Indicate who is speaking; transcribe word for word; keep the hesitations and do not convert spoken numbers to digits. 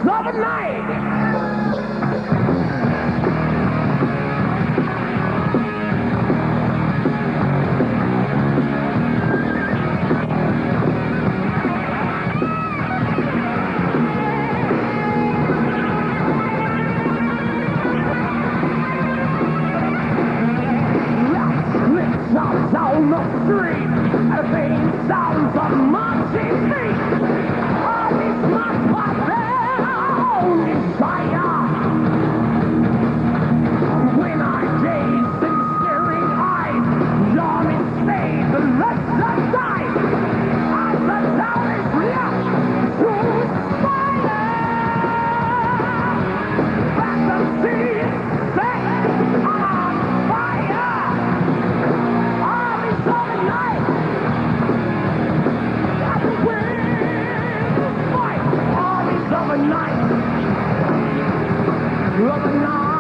Speaker 1: of the night. Sounds on the street, and the faint sounds of marching feet. All these marks are their desire. When I gaze in staring eyes, yawning stays the rest of night. As the town is lost to fire. Back the sea is set on fire. Night, love the night.